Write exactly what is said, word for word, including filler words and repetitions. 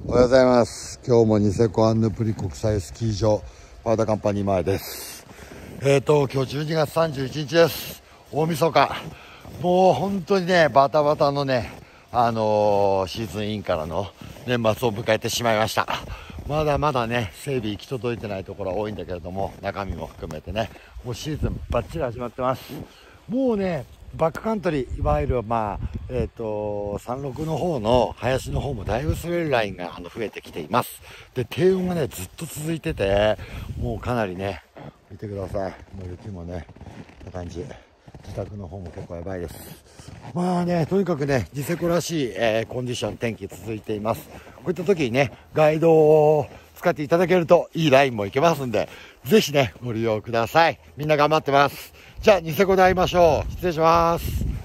おはようございます。今日もニセコアンヌプリ国際スキー場パウダーカンパニー前です。えーと今日じゅうにがつさんじゅういちにちです。大晦日。もう本当にねバタバタのねあのー、シーズンインからの年末を迎えてしまいました。まだまだね整備行き届いてないところ多いんだけれども、中身も含めてねもうシーズンバッチリ始まってます。もうねバックカントリー、いわゆるまあえっ、ー、と山麓の方の林の方もだいぶ滑るラインがあの増えてきています。で低温がねずっと続いてて、もうかなりね見てください、もう雪もねこんな感じ、自宅の方も結構やばいです。まあねとにかくねニセコらしい、えー、コンディション天気続いています。こういった時にねガイドを使っていただけるといいラインもいけますんで、ぜひねご利用ください。みんな頑張ってます。じゃあニセコで会いましょう。失礼します。